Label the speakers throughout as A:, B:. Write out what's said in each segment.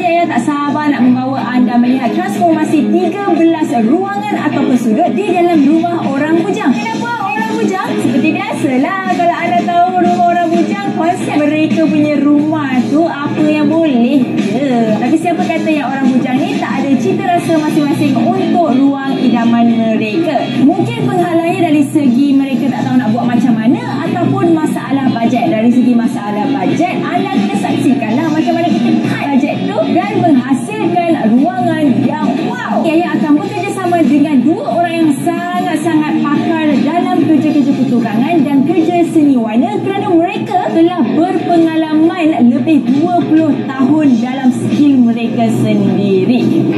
A: saya tak sabar nak membawa anda melihat transformasi 13 ruangan ataupun sudut di dalam rumah orang bujang. Kenapa orang bujang? Seperti biasalah, kalau anda tahu rumah orang bujang, konsep mereka punya rumah tu apa yang boleh je. Tapi siapa kata yang orang bujang ni tak ada cita rasa masing-masing untuk ruang idaman mereka. Mungkin penghalangnya dari segi mereka tak tahu nak buat macam mana, ataupun masalah bajet. Dari segi masalah bajet, anda kena saksikanlah macam mana kita cut bajet tu dan menghasilkan ruangan yang wow. Saya akan bekerjasama dengan dua orang yang sangat-sangat pakar dalam kerja-kerja pertukangan dan kerja seni warna, kerana mereka telah berpengalaman lebih 20 tahun dalam skill mereka sendiri.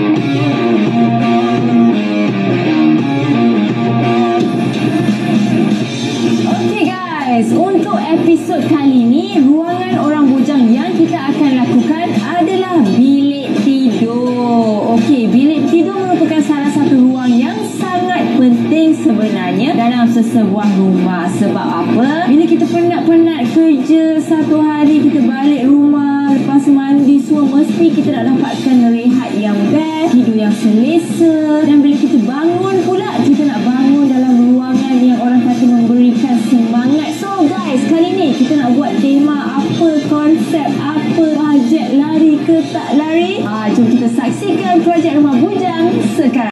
A: Okey guys, untuk episod kali ni, ruangan orang bujang yang kita akan lakukan adalah bilik tidur. Okey, bilik tidur merupakan salah satu ruang yang sangat penting sebenarnya dalam sesebuah rumah. Sebab apa? Bila kita penat-penat kerja satu hari, kita balik rumah lepas mandi semua, mesti kita nak dapatkan rehat yang best, tidur yang selesa. Dan bila kita bangun pula, kita nak bangun dalam ruangan yang orang kata memberikan semangat. So guys, kali ni kita nak buat tema apa, konsep apa, bajet lari ke tak lari? Jom kita saksikan projek rumah bujang sekarang.